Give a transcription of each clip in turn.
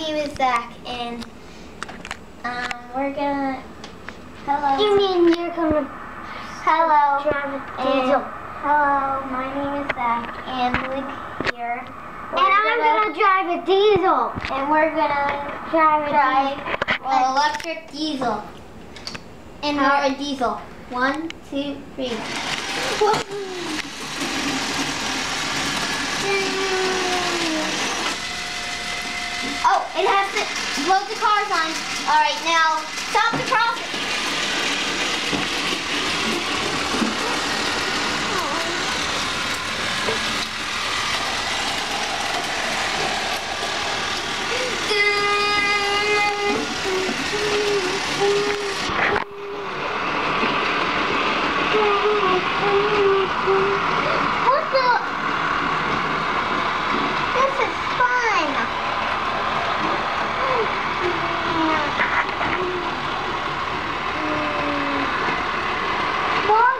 name is Zach, and we're gonna. Hello. You mean you're gonna Hello. drive a diesel? Hello, my name is Zach, and Luke here. And I'm gonna drive a diesel. And we're gonna drive an electric diesel. And we're a diesel. 1, 2, 3. Oh, it has to load the cars on. Alright, now stop the crossing. What the? This is fun. Mom,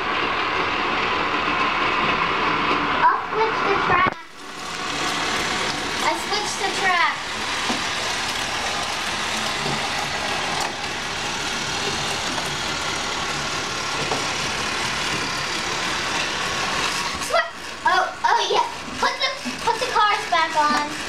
I'll switch the track. I switched the track. Oh yeah. Put the cars back on.